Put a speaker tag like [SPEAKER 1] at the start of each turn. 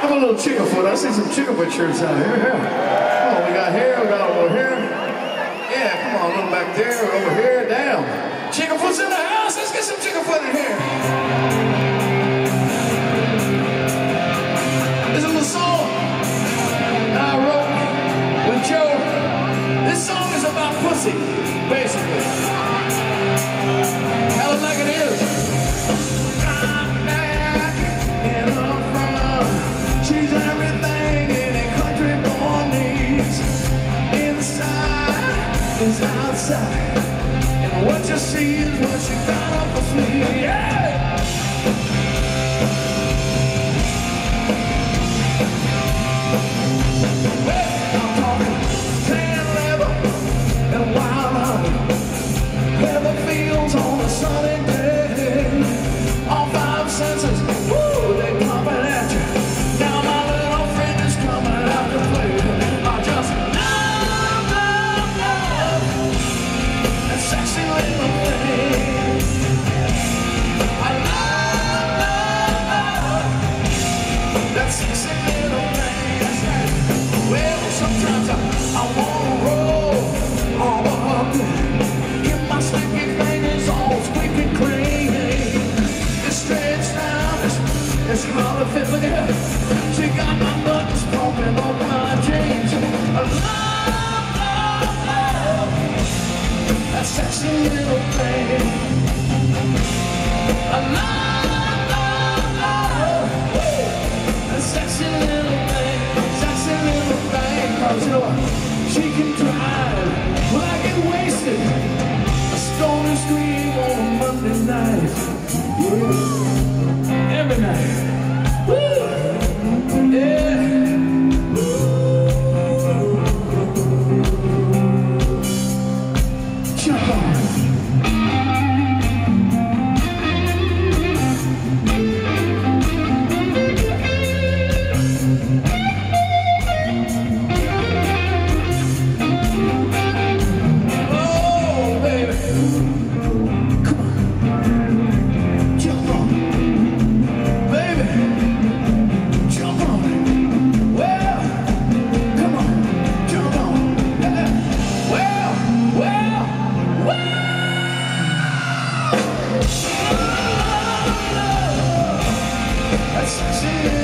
[SPEAKER 1] Come on, little Chickenfoot. I see some Chickenfoot shirts out here. Come on, we got hair, we got over here. Yeah, come on, a little back there, over here, down. Chickenfoot's in the house. Let's get some Chickenfoot in here. There's a little song I wrote with Joe. This song is about pussy, basically. Tell it like it is. She's everything any country boy needs. Inside is outside, and what you see is what you got up your sleeve. Yeah! Well, I'm talking tan leather and wild honey, leather fields on a sunny day. All five senses, woo, they pumping at you. Now my little friend is coming out to play. I just love that sexy little thing. I love that sexy little thing. Well, sometimes I wanna roll all up there, get my sticky fingers all squeaky clean. It's stretched out, it's hard to fit with it. She got my buttons popping on my jeans. I love that sexy little thing. I love that sexy little thing. Sexy little thing. 'Cause you know what? She can drive when I get wasted. A stony stream on a Monday night. Yeah. Every night. Woo! Yeah. Jump on. Oh, baby. Come on. Jump on. Baby. Jump on. Well, come on. Jump on. Well. That's sexy.